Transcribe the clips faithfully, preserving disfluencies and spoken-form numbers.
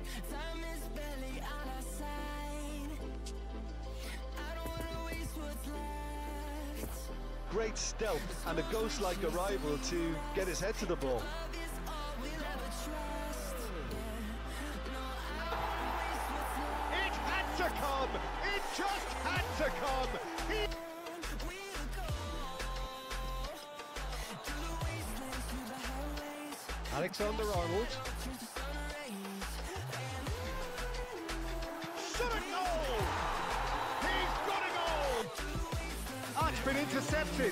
Time is barely on our side. I don't wanna waste what's left. Great stealth and a ghost-like arrival to get his head to the ball. Love is all we'll ever trust. Yeah. No, I don't wanna waste what's left. It had to come! It just had to come! He We'll go through the wastelands, through the highways, Alexander-Arnold. through the sun rays. shot a goal! He's got a goal! Ah, it's been intercepted.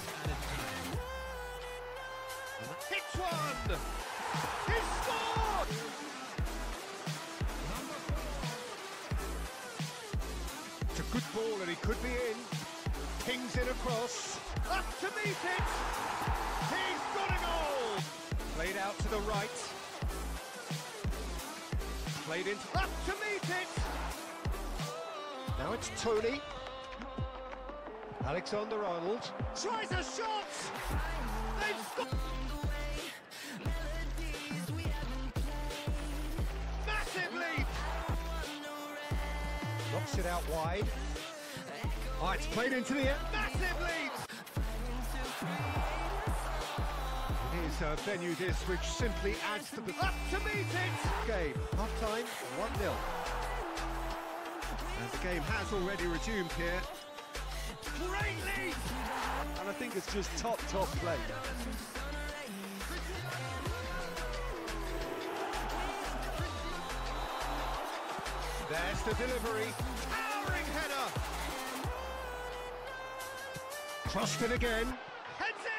Hits one! He scored! It's a good ball and he could be in. Pings in across. Up to meet it! He's got a goal! Played out to the right. Played into... Up to meet it! Now it's Tony. Alexander-Arnold. Tries a shot! They've scored! Massive lead! Knocks it out wide. Oh, it's played into the end. Massive lead! It is a venue this which simply adds to the... Up to meet it! Game, half-time, one nil. And the game has already resumed here. Great lead! And I think it's just top, top play. There's the delivery. Towering header! Crossed it again. Heads